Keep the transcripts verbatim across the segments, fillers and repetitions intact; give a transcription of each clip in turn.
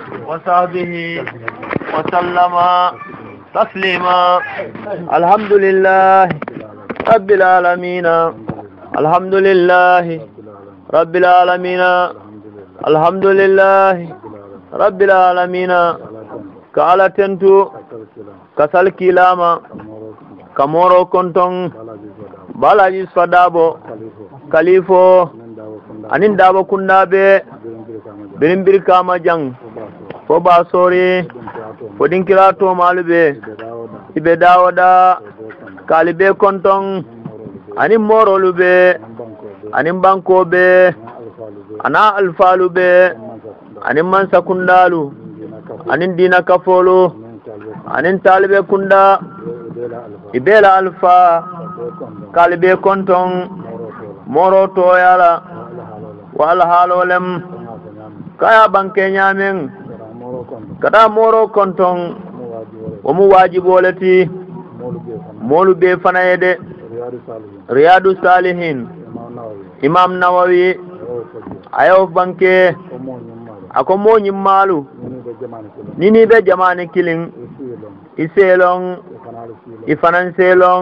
وصحبه وسلم تسليما. الحمد لله رب العالمين. الحمد لله رب العالمين. الحمد لله رب العالمين. قال تنتو كسل كلاما كمورو كنتم بالاجي صدابو كليفو أنين دابو كندابي بنبير كاما جان فوبا سوري فودين كراتو مالبي إبه داودا كالبي كنتم أنين مورو لبي أنين بانكو بي أنا الفالو بي أنين منسا كندالو أنين دينا كفولو أنين طالبي كندا ibela alfa kalbe konton moro to yala wala halolem kaya banke nyamen kada moro konton o mu wajibolati molu be fanayede riyadu salihin imam nawawi ayo banke ako mo nyimmalu nini be jamane kilin iselong ifanan selong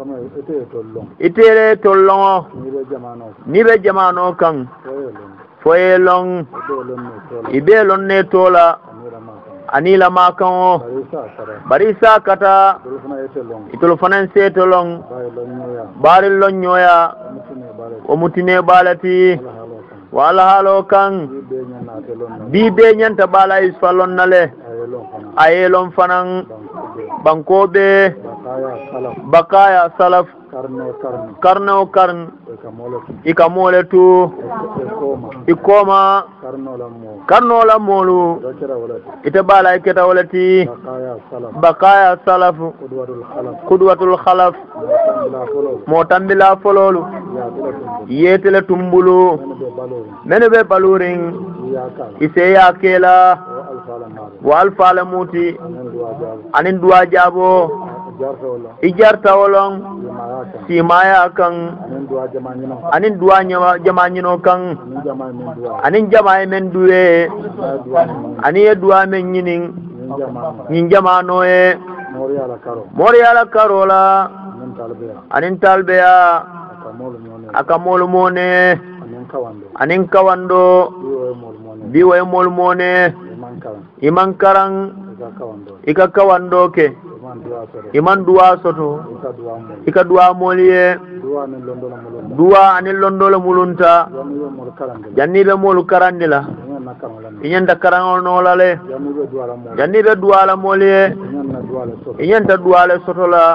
itere tolong ni be jamano kan foyelong ibelon ne tola anila makan barisa kata itolo fanan setolong bari lonyoya o mutine balati wala halo kan bibe nyanta bala isfalon nale ayelon fanan bankobe bakaya salaf karno karn ikamole tu ikoma karno la molu ite bala iketa walati bakaya salaf qudwatul khalaf motambila fololu yetele tumbulu menebe baluring ise yakela wal falamuti anin duwa jabo ijarta wolong simaya kan anin duwa jamanyino kan anin jamaay men duwe ani duwa men nyinin nyin jamano e moriala karola anin talbeya akamol mone anin kawando biwe mol mone iman karang ika kawando ke iman duwa soto ika duwa moliye duwa anil londolo mulunta jannibe molu karandila inyanta karangono lale jannibe duwa la moliye inyanta duwa le soto la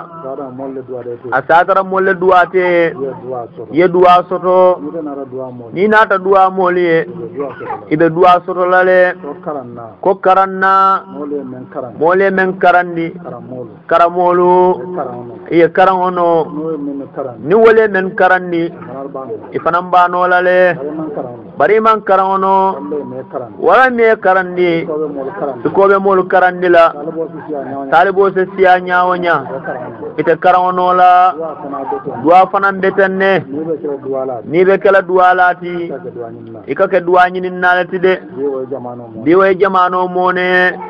asatara molle duwate ye duwa soto ni nata duwa moliye ibe duwa soto lale ko karanna mole men karandi karamolu ye karangono ni wole men karandi ifanam bano lale bari man karangono wala me karandi ko be mol karandi la talibo se siya nyawonya ite karangono la duwa fanam betenne ni be kala duwalati ikake duwa nyinin nalati de biwe jamano mone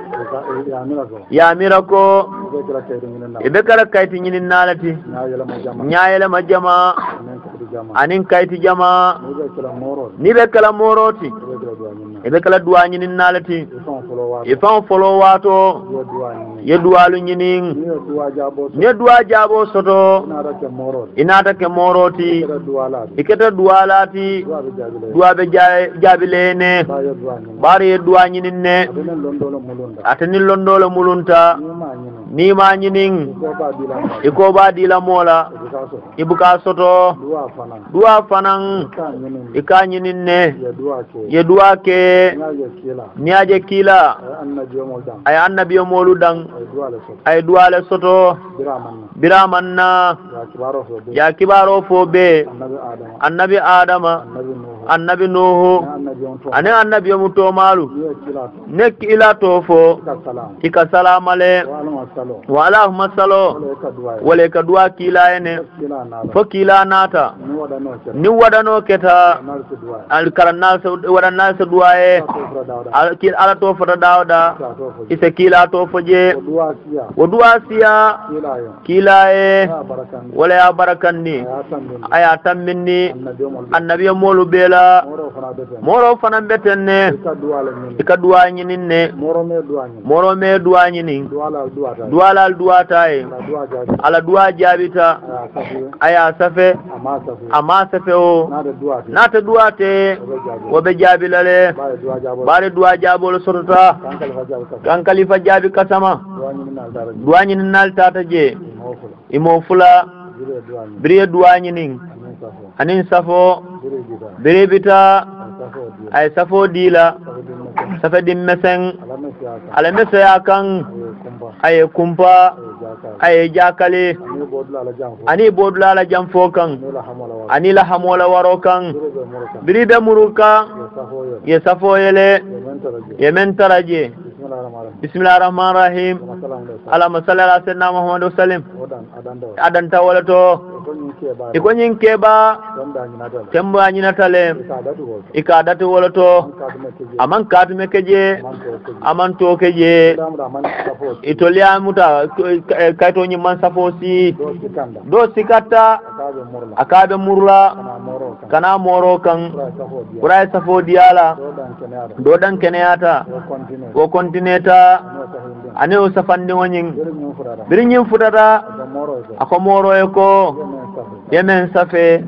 ya mirako ibe kala kayti nyinin nalati nyaayela majama anin kayti jama ni be kala moroti ibe kala duwa nyinin nalati ifan folo wato ye duwalu nyinin ne duwa jabo soto inata ke moroti iketa duwalati duwa be jabilene bari ye duwa nyinin ne atani londolo mulunta ni ma nyinin iko ba dila mola ibuka soto duwa fanan ika nyinin ne ye duwa ke niaje kila ay annabi molu dang ay duwa le soto biramanna ya kibaro fo be annabi adama annabi nuhu ane annabi mu to malu nek ila to fo ika salamale wa allahumma sallo wala ka duwa kila ene fo kila nata ni wadano keta al karanna wadanna sa duwa e al kil ala to fo dawda isa kila to fo je wo duwa siya kila e wala ya barakanni aya tamminni annabi molu bela moro fanan betenne ika duwa nyininne moro me duwa nyinin duwala al duwata e ala duwa jabita aya safe ama safe o nata duwate wobe jabilale bare duwa jabolo sorota kan khalifa jabi kasama duwa nyinin nal tata je imo fula bire duwa nyinin anin safo bire bita ay safo dila safa dim meseng ala mesaya kan ay kumpa ay jakale ani bodula la jamfo kan ani la hamola waro kan bire be muruka ye safo yele yemen taraje bismillahir rahmanir rahim allahumma salli ala sayyidina muhammad sallim adan tawala to iko nyin keba temba nyina tale ika datu wala to aman kadu mekeje aman to keje itolia muta kaito nyi man safosi do sikata akabe murla kana moro kan kurai safo diala do dan keneyata ko kontineta ane o safandi wonyin birinyin futata ako moro e ko yemen safe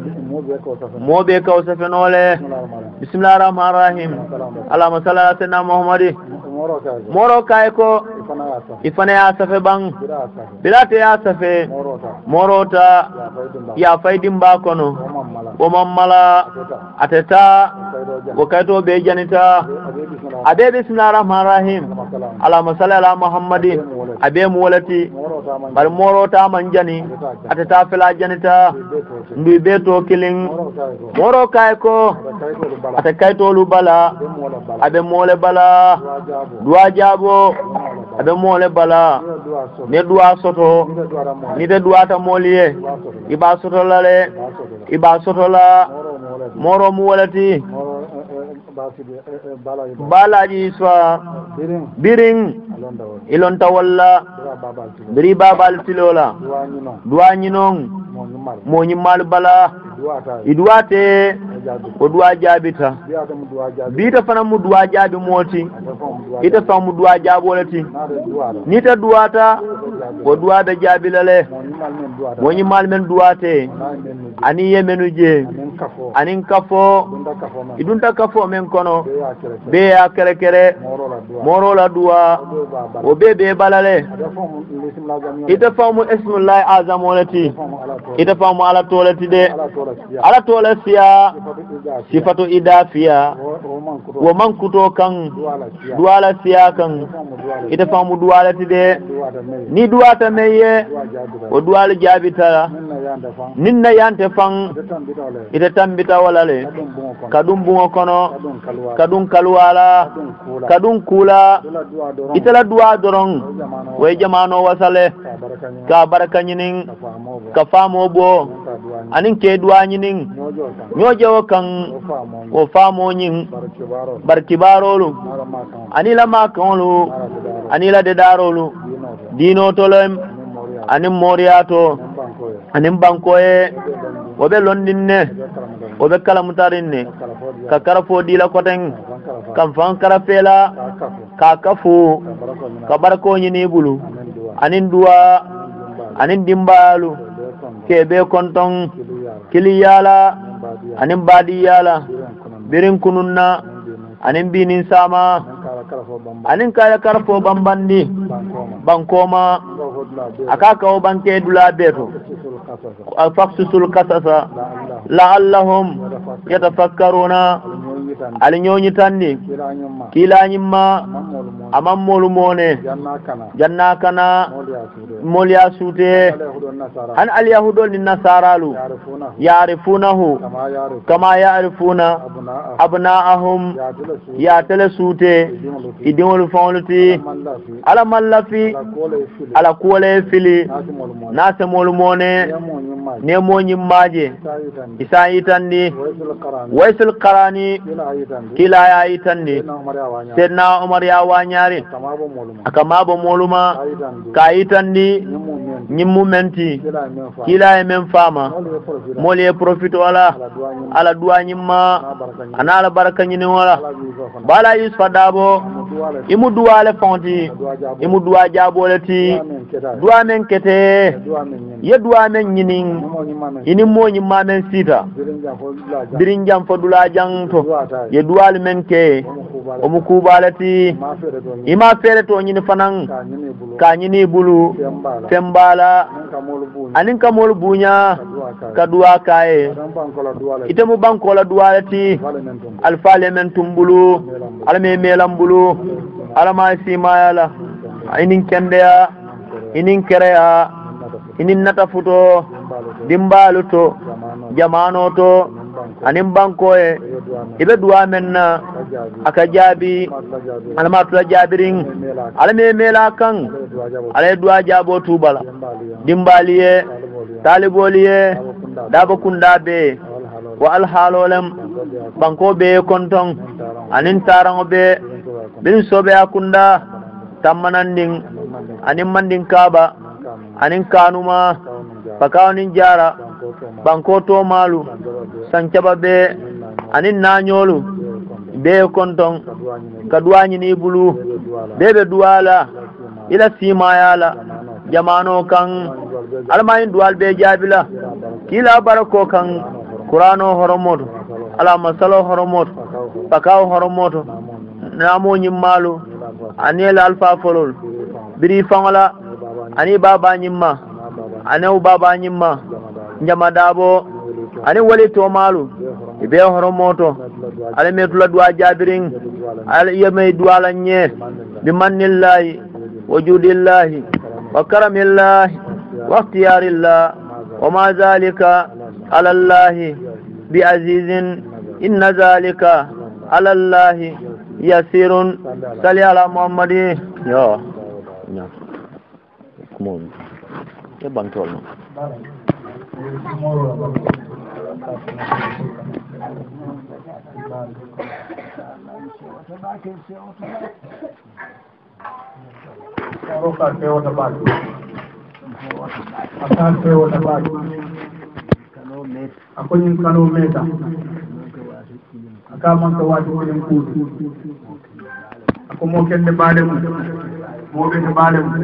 mobe ka safe nole bismillahir rahmanir rahim allahumma salli ala sayyidina muhammad moro kay ko ifana ya safe bang bilate ya safe morota ya faydim ba kono o mamala ateta o kayto be janita abe bismillahir rahmanir rahim allahumma salli ala muhammadin abe molati bar morota manjani ateta fela janita ndu beto killing moro kay ko ate kayto lu bala abe mole bala duwa jabo abe mole bala ne duwa soto ni de duwa ta moliye iba soto lale iba soto la moro mu walati balaji swa biring ilonta walla biri babal tilola duwa nyinon mo nyimal bala iduate o duwa jabita bita fana mu duwa jabi moti ita fa mu duwa jabolati nita duwata o duwa be jabilale mo nyimal men duwate ani yemenu je anin kafo idunta kafo men kono be ya kere kere moro la duwa o bebe balale ita fa mu ismullahi azam walati ita fa mu ala tolati de ala tolasiya sifatu idafiya wa man kuto kan duwala siya kan ita fa mu duwalati de ni duwata meye o duwala jabita ninna yante fan ita tambita walale kadum bungo kono kadum kalwala kadum kula ita la duwa dorong way jamano wasale ka barakanyinin ka famo bo anin ke duwa nyinin nyojo kan o famo nyin barkibarolu anila makonlu anila de darolu dino tolem anin moriato anin bankoye obe londinne obe kala mutarinne ka karafo dila koten kam fan karafela ka kafu ka barko nyini bulu anin duwa anin dimbalu kebe konton kiliyala anin badiyala birin kununna anin binin sama anin kala karafo bambandi bankoma akaka o banke dula beto afaqsul qasasa la'allahum yatafakkaruna ali ñoñi tanni kila ñimma amam molu mone janna kana molya sute an al yahudol ni nasaralu yarifunahu kama yarifuna abnaahum ya tele sute idimol fawluti ala mallafi ala kuwale fili nase molu mone ne moñi maje isa yitandi waysul qarani kila ya yitandi sedna umar ya wanyari akama bo moluma ka yitandi nyimmu menti kila e men fama mole profit wala ala duwa nyimma anala baraka nyini wala bala yusfa dabo imu duwale fonti imu duwa jaboleti duwa men kete ye duwa men nyinin ini moñi mamen sita birin jam fodula jangto ye duwal men ke o mu kubalati ima fere to nyini fanan ka nyini bulu fembala anin kamol bunya ka duwa kae ite mu bankola duwalati alfale men tumbulu alme melam bulu alama simayala inin kendeya inin kereya inin nata futo dimbalu to jamano to anin bankoye ibe duwa menna aka jabi alama tula jabirin alame mela kan alay duwa jabo tubala dimbaliye taliboliye daba kunda be wa alhalolem banko be konton anin tarango be bin sobe akunda tammananding anin manding kaba anin kanuma pakawanin jara banko to malu sancaba be anin nanyolu be konton kadwani ni bulu bebe duwala ila simayala jamano kan almayin duwal be jabila kila barako kan qur'ano horomoto ala masalo horomoto pakaw horomoto namo nyimmalu anela alfa folol biri fangala ani baba nyimma ane baba nyimma njama dabo ani wali to malu ibe horomoto ale metula duwa jabirin ale yeme duwala nye bi manillahi wujudillahi wa karamillahi wa ikhtiyarillahi wa ma zalika ala allahi bi azizin inna zalika ala allahi yasirun salli ala muhammadi yo nya come on e bantol no Roka teo tabaki. Asante teo tabaki. Akonyi kano meta. Akama kwa watu kwenye mkutu. Akomoke nde bade mu. Mobe nde bade mu.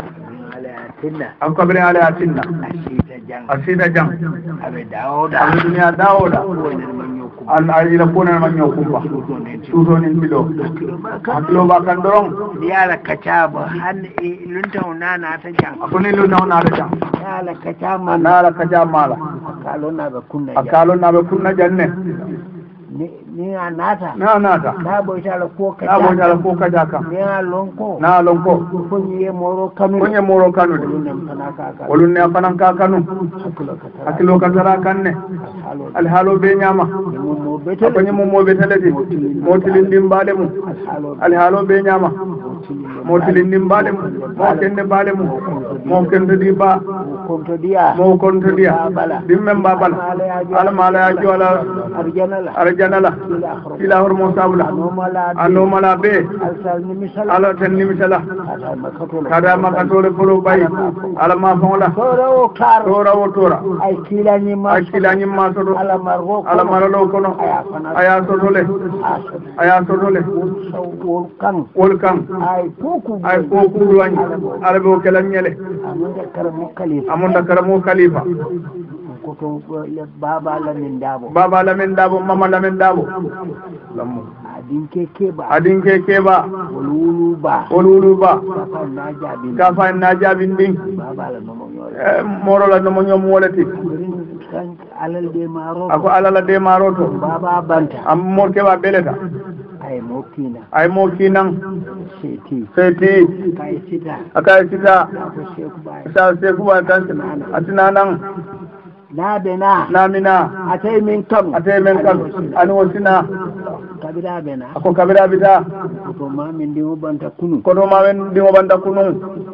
Akabri ale atinna. Asida jam. Abe daoda. Abe dunia daoda. An ayila pona na manyo kumba. Tuto ni mbido. Akilo bakan dorong. Yala kachaba han lunta unana ta jam. Akoni lunta unana jam. Yala kachama nala kachama. Akalo na be kunna. Akalo na be kunna janne. Ni ni anata. Na anata. Na bo itala ko kaja. Na bo itala ko kaja ka. Ni alonko. Na alonko. Konye moro kanu. Konye moro kanu. Olunne afanan ka kanu. Akilo kasara kanne. Alhalo be nyama. Akonye mo mo beteleti. Motilin dimbale mu. Alhalo be nyama. Motilin dimbale mu. Mo kende bale mu. Mo kende di ba. Konto dia. Mo konto dia. Dimme babal. Ala mala aji wala arjanala. Arjanala. Ila hormo sabula. Ano mala be. Ala ten nimisala. Kada makatole polo bay. Ala ma fonla. Tora o kar. Tora o tora. Ay kila ni ma. Ay kila ni ma sodo. Ala margo. Ala maralo kono. Aya sodole. Aya sodole. Volkan. Volkan. Ay poku. Ay poku duani. Ala be kelam nyele. Amunda karamo khalifa. Amunda karamo khalifa. Koto baba la min dabo. Baba la min dabo, mama la min dabo. Lamu. Adinke keba. Adinke keba. Olulu ba. Olulu ba. Kafa na jabin. Kafa na jabin ding. Baba la no mo Eh moro la no mo nyom wolati. kan alal de maro ako alala de maroto baba banta am mor keɓa beleta ay mo kina ay mo kinan seti seti kay sita akay sita ko sheku bay sa sekuba tan atina nan na be na namina atay min kam ate men kam ani wosina kabira be na ako kabira bita ko ma min di mo banta kunu koto ma men ndimo banda kunun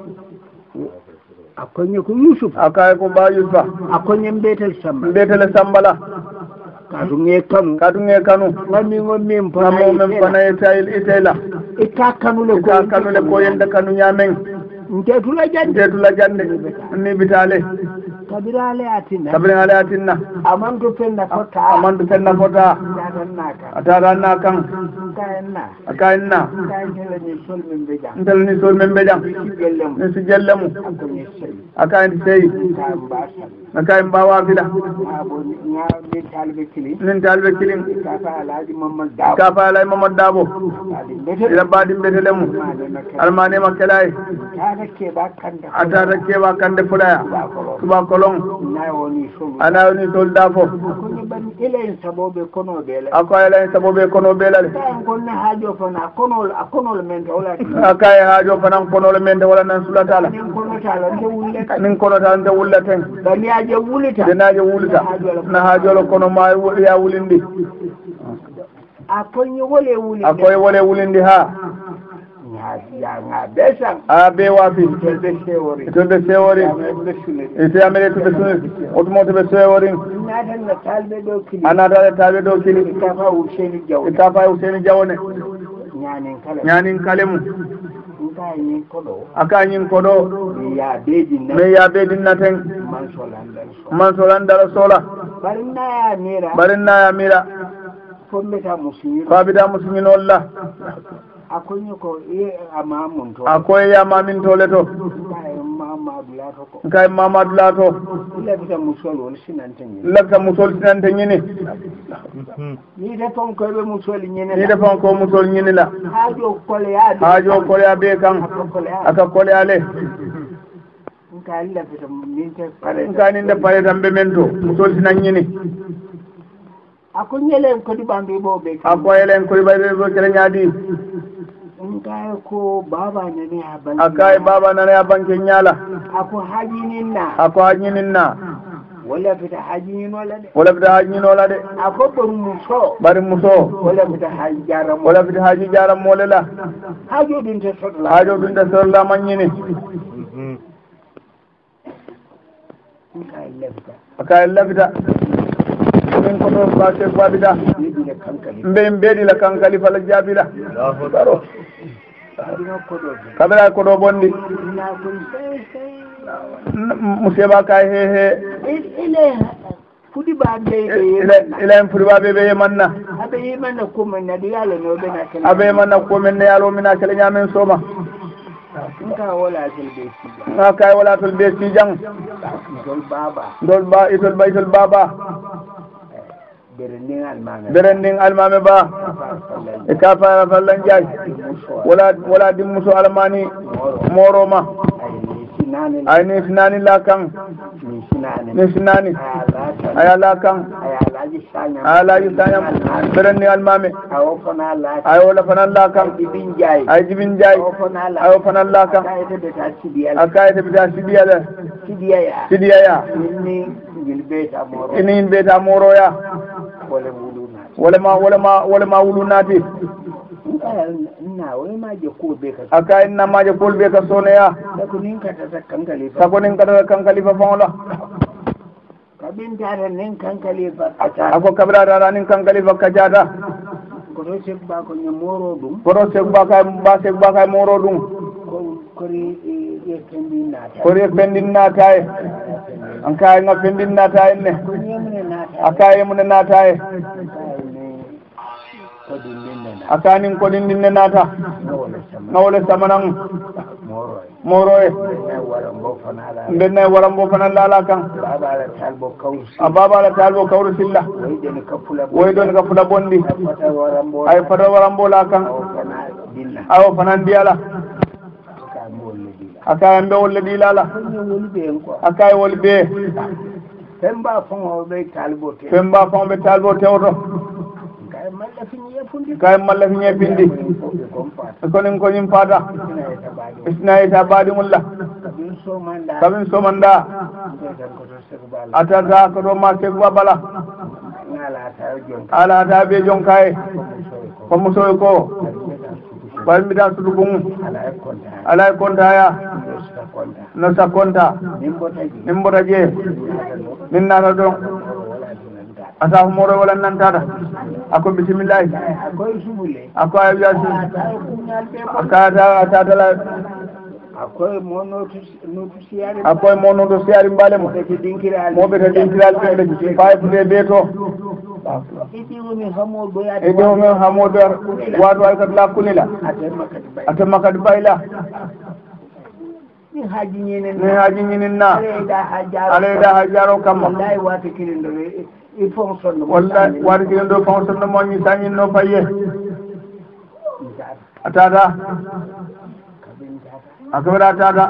akonye ko yusuf akay ko ba yusufa akonye mbetel samba mbetele sambala kadu nge kanu kadu nge kanu ngami ngommi ngamo men fana etayil itayla ita kanu le ko ita kanu le ko yende kanu nyamen ntetu la jande ntetu la jande ni bitale kabira le atina kabira ale atinna amandu penna fota amandu penna fota naka atara na kan kaenna akainna kaenna ni sol men beja ntel ni sol men bejam gellem ni si jellemu akonye sey akain sey kambasa akay mbawa bila abo nya ni talbe kili nin talbe kilin ka fa alaji mamad dabo ka fa alay mamad dabo adi bete ila badi betelemu almane makelay kaga ke ba kanda atara keba kande fudaya suba kolon na woni so ana woni sol dafo ko ni ban ile sabobe kono bele akoy lay sabobe kono belale kan gonne hajo fana kono kono men wala akay hajo fanan kono le men wala nan sulatala nin kono tala nde wulle nin kono tan de wullaten bani aje wulita denaje wulita na hajolo kono ma ya wulindi akonye wole wuli akoy wole wulindi ha ya nga besan a be wafi telde sewori telde sewori ite amere to besun otumo to be sewori na tan na talbe do kili ana da talbe do kili ka fa useni jaw ka fa useni jawne nyanin kala nyanin kalemu ngai ni kodo aka nyin kodo ya bedin na me ya bedin naten man solandal so man solandal sola barinna ya mira barinna ya mira fombe ta musulmi fa bida musulmi nolla akonye ko e amamun to akoy ya mamin tole to kai mamadu la to ko kay mamadu lato ile bita musol wol sinante ni labta musol sinante nyini ni de ton ko be musol nyene ni defon ko musol nyini la hajo kole ya hajo kole ya be kan aka kole ale nka ile bita ni te pare nkani nde pare tambe mento musol sinan nyini akonye len ko di bambe bo be akoy len ko baybe bo kele nyaadi nka ko baba ne ne aban akay baba nane abanke nyala ako hajinin na ako hajinin na wala bita hajinin wala de wala bita hajinin wala de ako bar muso bari muso wala bita haji jaram wala bita haji jaram molela hajo din te sodla hajo dun da sorla manyini nka ile bita akay labita min ko to ba se babida ni de kankali mbe mbedi la kankali fala jabila baro aduna ko do kabira ko do bondi na ko sai sai museba kay he he ile fudi ba be ile ile en fudi ba be be manna abe yimanna ko men na diala no be na kala abe manna ko men ne yalo mina kala nyamen soma nka wala tel be ci nga kay wala tol be ci jang dol baba dol ba itol ba itol baba berending almame berending almame ba e ka fa fallan jaay wala wala dimmuso almani moroma ay ni sinani la kan ni sinani ay la kan ay la yusanya berending almame ay wala fanan la kan ay jibin jaay ay fanan la kan akay te bita sidiya la sidiya ya ini beta moro ya wala ma wala ma wala ma wulunati na wala ma je ko be ka aka inna ma je ko be ka sone ya ko nin ka ta kankali ta ko nin ka ta kankali fa fonla kabin tare nin kankali fa ata ako kabra dara nin kankali fa kajata ko do se ba ko ni moro dum ko do se ba ka ba se ba ka moro dum ko ko ri e pendin na ta ko ri pendin na ta e an kay nga pendin na ta ne ko ni mun na ta aka mun na ta e ko din din na aka nin ko din din na ta ngawle samanan moro moro e waram bo fanala benna waram bo fanala la kan baba la talbo kawus ababa la talbo kawru silla way den ka fula way don ka fula bondi fata waram bo ay fata waram bo la kan dinna aw fanan diala ka mo le dila aka mbe wolle dilala ko ni woli be en ko aka wol be femba fongo be talbo te femba fon ɓe talbo tewto kay malla fini yefundi kay malla fi ñepindi konin koñin fata isnayita baɗi mulla bin so manda kamin somanda atata koto ma segba bala ngala ta jon ala ta ɓe jonkaye ko musoy ko ɓay mbiɗa sudu ɓum ala konta ala e kontaya konta no sakkonta nimbo taji min mbota jee min nata ɗon asafu moro wala nantata ako bisimillahi akoy subule ako a wiya su kunyal be ko akata atatala akoy mo notu notu siyari akoye mo noon to siyari mbaale mo te dinkiral moɓe to ɗintiral ɓeɗe fayfude ɓe to idi woni hamo boya e ɗo men hamodo wato ay kadi la kunila atema kadi bayla ni haji ñenen ni haji ñinin na aleyda hajjaro aleyda ha jaro kamma wallahi wata kirindo il faut sonno wallahi waɗa kiren ɗo fawsonno moñi sañinno paye a tata a kaɓeɗa tata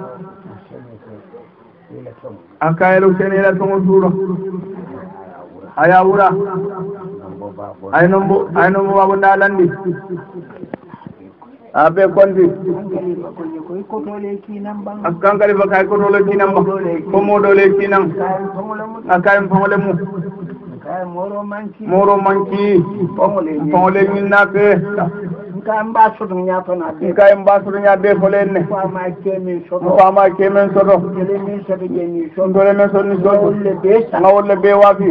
a kayelo senela togo suuro aya wura ay nombo ay nombo wabo ndalandi a ɓe konti kankali fa kay kotole kinam ba fo moɗole kinam a kayim fangole mu moro manki fangole minnake kayim mbasoto ñatona kayim mbasoto ñadde folenne fama kemin soto fama kemen soto dole min soto jeni soto dole men sonni soto wolle be sa ngawolle be waafi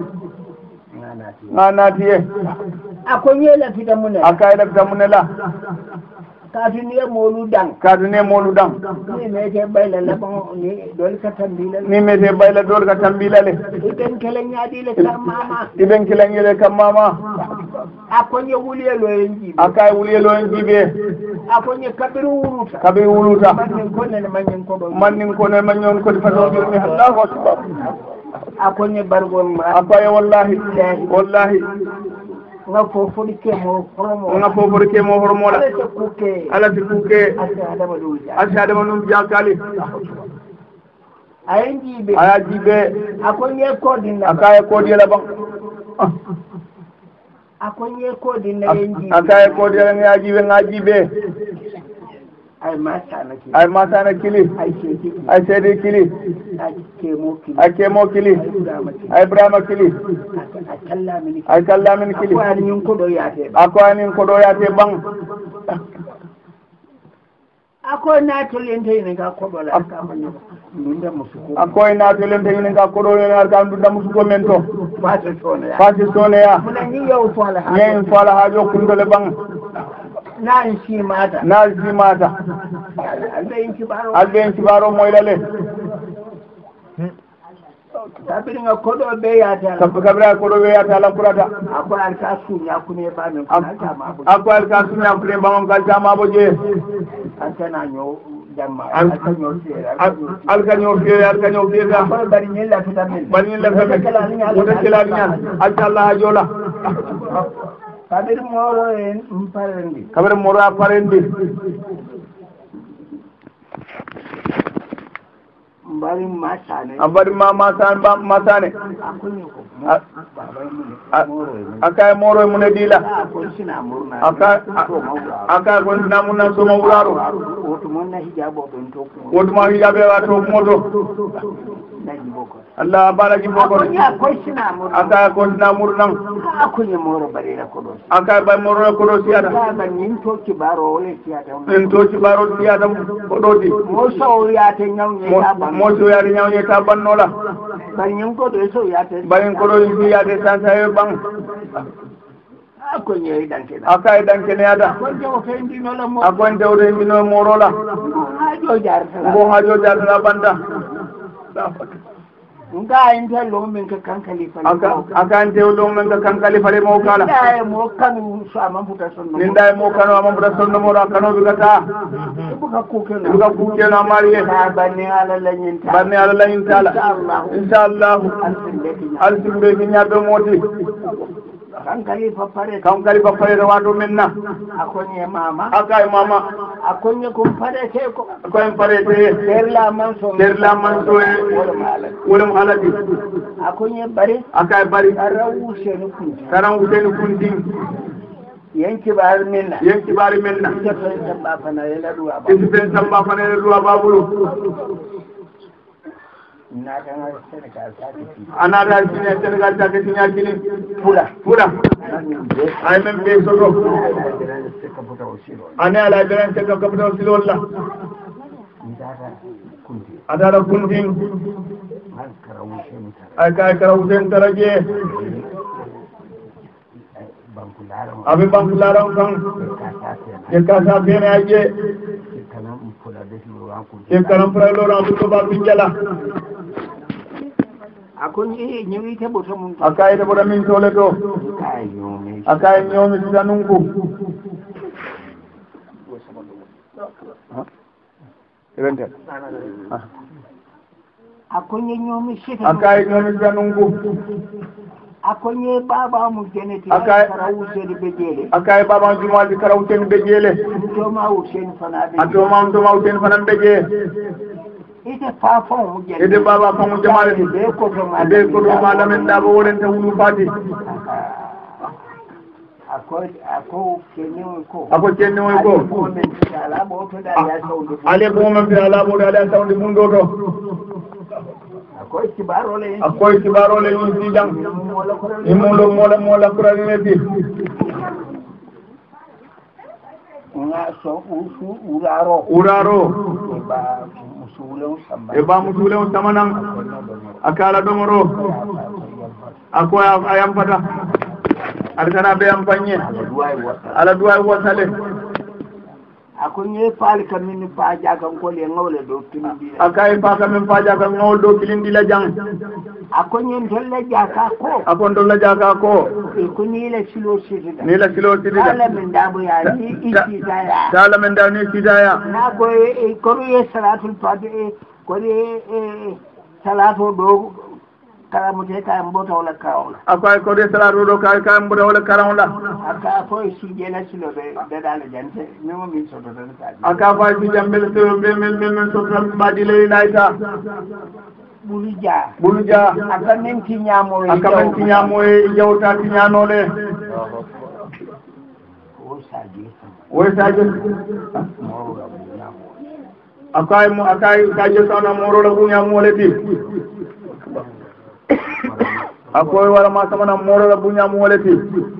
nga naati e ako ñela fita mune a kayla fita mune la katuniye molu dang kadune molu dang ni mete bayla labon ni dol ka tambila ni mete bayla dol ka tambila le iben kala nyaadi le kam mama iben kala nyele kam mama ako nye wuliye lo enji akay wuliye lo enji be ako nye kabiru wuluta kabiru wuluta man ko ne man ko do man ko ne man ñon ko di fato bir mi Allahu akbar ako nye bargon akay wallahi wallahi nga fofori ke mo horomo nga fofori ke mo horomo la ala ti kuke asa adama num jakali ayenji be aya jibe akonye kodi na akaya kodi la bang akonye kodi na yenji akaya kodi la nga jibe nga jibe ay masana kili ay masana kili ay sedi ay sedi kili ay kemo kili ay kemo kili ay brahma kili kallamini ay kallamini kili ko ani ñun ko do yaate ako ani ko do yaate bang ako naatolente ine ga ko do la ka ma ñu ndunda musuko ako naatolente ine ga ko do la ka ndunda musuko men to fata sone ya fata sone ya mun ni yow fala ha yen fala ha jo kundole bang naan si mata naan si mata albe en kibaro albe en kibaro moylale kabiri nga kodo be yata kab kabira kodo be yata la kurata ako alka sunya kune ba men kalta ma bo ako alka sunya kune ba men kalta ma bo je antana nyo jamma alka nyo sera alka nyo sera alka nyo sera ba bari nyella fitamin bari nyella fitamin wona kala nyaa alka Allah jola kabir moro en mparendi kabir moro aparendi mbari masane ambari ma masane ba masane akunyo ko akay moro mun dila akonsina murna aka aka konsina mun so mo wuraro woto mon na hijabo don to ko woto ma hijabe wa to moto naji boko Allah baraji boko akonya konsina murna aka konsina murna akonya moro bare ko do aka ba moro ko do siada ba nin to kibaro wala siada en to kibaro siada ko do di mo so ya te nyawne ta ban mo so ya nyawne ta bannola bari nyin ko do so ya te bari ko do ya te sansa e bang akonye danke aka danke ne ada akonje o fendi no la mo akonje o fendi no morola hajo jar ngo hajo jar la banda nga inte lo men ka kankali fa aka aka inte lo men ka kankali fa mo kala dai mo kanu so amam buta sonno nin dai mo kanu amam buta sonno mo ra kanu bi kata bu ka ku ken bu ka ku ken amariye bani ala la nyinta bani ala la nyinta inshallah alsimbe ki nyaado moti kankali fa pare kankali fa pare wato menna akonye mama akay mama akonye kum parete ko ko en parete derla manso derla manso e wolem halati akonye bari akay bari arawu senu kunti karam senu kunti yanki bar minna yanki bar minna tefen tamba fana yela duwa ba tefen tamba fana yela duwa babulu naka na Senegal takati anada sine Senegal takati nyakini pula pula ay même be soto ane ala beren te ko kabuto silol la adara kunti ay kay karaw sen taraje abi bankularam kan ke kasa bene aje ke kanam pula lo ram to ba binjala akon e nyewi te boto mun akay de bodo min tole to akay nyomi akay nyomi tanunku evente akonye nyomi shita akay nyomi tanunku akonye baba mu geneti akay karawu sedi bejele akay baba jumal di karawu sedi bejele to ma u sen fana be ato ma to ma ten fana beje ite fa fa mu geneti ede baba fa mu jamal di be ko to ma be ko do ma lamen da bo wolen ta wulu fati ako ako kenyo ko ako kenyo ko ala bo to da ya sawdu ale bo man fi ala bo da ala sawdu mundo to ako kibaro le ako kibaro le ni sidang imulo mola mola kurani neti nga so usu uraro uraro ba musulo samba e ba musulo samanang akala domoro ako ayam pada arkana be am panye ala duway wasale akonye pal kamin pa jagan ko le ngole do kilindi akay pa kamin pa jagan ngol do kilindi la jang akonye ndolle jaka ko akon dolla jaka ko e kuni la silo sidida ni la silo sidida ala men dabo ya ni isitaya dala men da ni sidaya na ko e ko ye salatul fatiha ko e salatu do kala mo je ka mbota wala karawla akay ko de salatu do ka ka mbota wala karawla aka ko su je la silo be de dala jante mi mo min so do do ka aka fa ci jambel so be men men so tan badi le layta buluja buluja aka men ti nyamo e aka men ti nyamo e jawta ti nyanole o saje o saje akay mo akay saje sona moro la bunya mo le ti akoy wala ma sama na moro la bunya mo le ti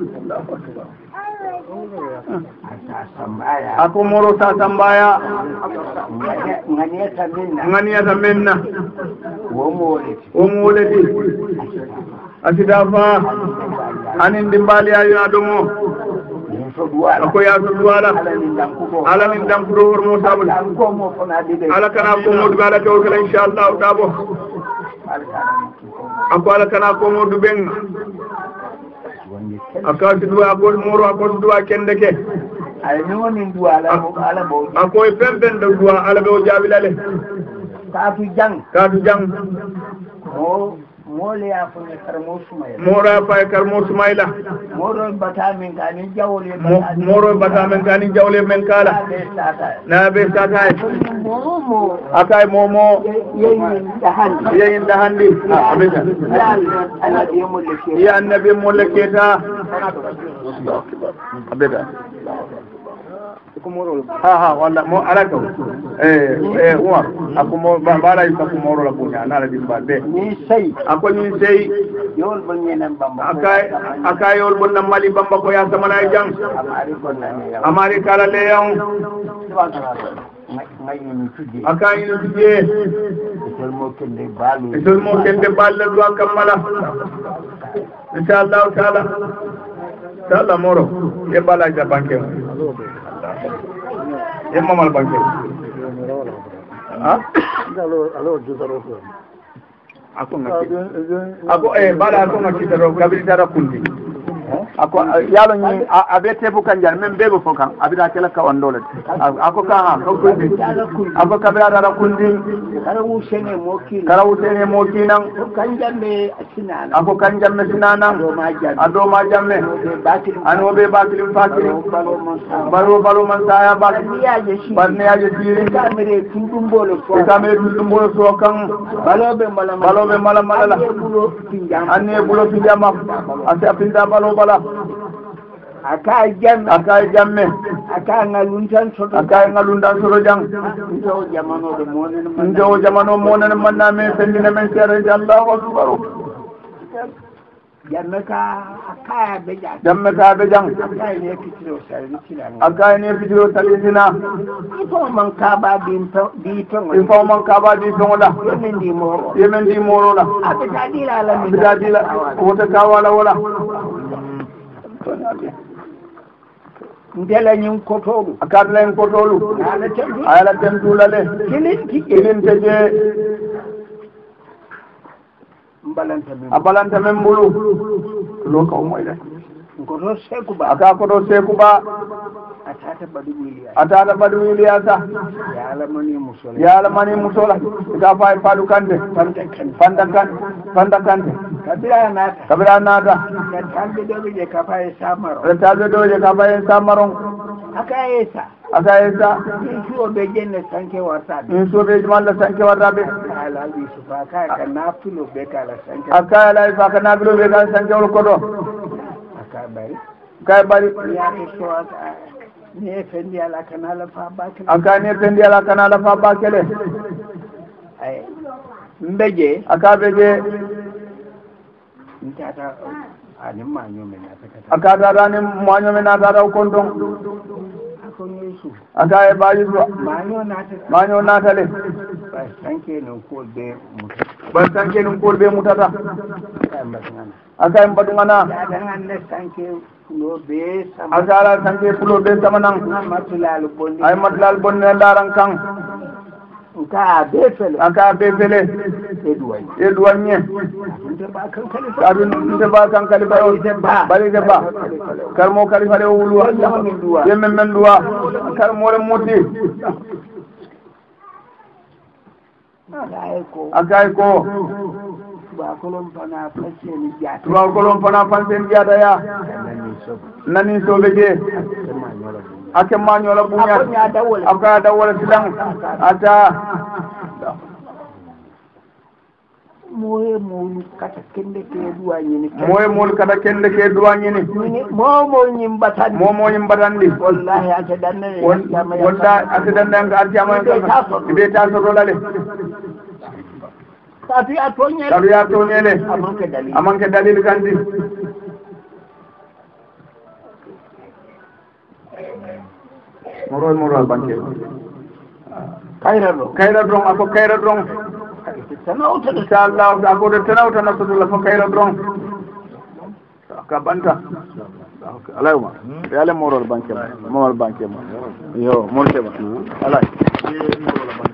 ako moro sa sambaya nganiyata minna nganiyata minna wo moleti wo moleti asidafa anin dimbali ayo adumo ako ya so duwala ala min dankuro hormo sabul ala kana ko modu ala to kala inshallah dabo ako ala kana ko modu ben akati duwa ko moro ako duwa kendeke ay no min duwa ala ala bo ako e pemben do duwa ala be o jabilale ka tu jang ka tu jang o mole ya fu karmo sumayla mora fa karmo sumayla moro bata min kani jawle moro bata min kani jawle men kala na be sata momo akay momo yeyin dahandi yeyin dahandi abeta ana be mo leke ya annabi mo leketa abeta ha ha wala mo alako eh eh umar akumo bala ita kumoro la bunya na la dimba be ni sey ako ni sey yol bonyen bamba akay akay yol bonna mali bamba ko ya samana jang amari konna ne amari kala le yaw ngay ni tuddi akay ni tuddi tol mo kende balu tol mo kende balu do kamala inshallah taala taala moro e bala ja banke e mamal banke ah alo alo juzaro ako ngati ako eh bala ako ngati daro kabiri dara kundi ako yalo ni abe tebu kanjan men bebe fo kan abida kala ka wandole ako ka ha ko kundi ako kabira dara kundi kala usene moki kala usene moki nan kanjan me sinana ako kanjan me sinana ado ma jamme ano be batil fakiri balo balo man saya ba barne aje siri kamere tundum bolo so kamere tundum bolo so kan balo be mala balo be mala mala anne bulo pinjama asa pinda balo bala aka jamme aka jamme aka ngaluntan soto aka ngaluntan soto jang ndo jamano de monen man ndo jamano monen man na me sendina men sere Allahu akbar jamme ka aka be jang jamme ka be jang aka ne kitiro salitina aka ne kitiro salitina ifo man ka ba di di tongo ifo man ka ba di tongo la yemen di moro yemen di moro la abita di la la mi abita di la wota ka wala wala ndela ñin kotolu akar len kotolu ala tembi ala tembi lale kilin tike kilin teje mbalanta men abalanta men bulu lo ko moy de koto seku ba aka koto seku ba atata badu wiliya atata badu wiliya sa ya ala mani musola ya ala mani musola ka fay fadu kande fanda kan fanda kan fanda kande kabira nata kabira nata ka tambe dobe je ka fay samaro re talbe doje ka fay samaro aka esa aka esa ko be jenne sanke warta in so be malla sanke warta be ala bi sufa ka ka nafulo be kala sanke aka ala fa ka nafulo be kala sanke wol kodo aka bari kay bari ya so aka ne fendi ala kanala fa bakele aka ne fendi ala kanala fa bakele ay mbeje aka beje ntata ani manyo mena takata aka dara ni manyo mena dara kondon ako yesu aka e bayi so manyo nata manyo nata le ba sanke no ko be muta ba sanke no ko be mutata ka mbadungana aka e mbadungana ya dangan ne sanke fulo be sama aka ala sanke fulo be sama nan matulal bonni ay matulal bonni daran kan ka be fele aka be fele edway edwanye nte ba kan kali kadu nte ba kan kali ba bali de ba karmo kali fale wulu yemme men duwa karmo le muti akay ko ba kolon fana faseni jata ba kolon fana faseni jata ya nani so beje ake manyola bunya aka dawala silang ata moye mo kata kende ke duwa nyini moye mo kata kende ke duwa nyini mo mo nyim batan mo mo nyim batandi wallahi ata danne walla ata danne nga arjama be ta so dolale tapi atonya tapi atonya le amanke dalil amanke dalil kandi morol morol banke kayra do kayra dron ako kayra dron tanawta inshallah ako de tanawta na sudula fa kayra dron ka banta alayuma yale morol banke morol banke yo morol ba alay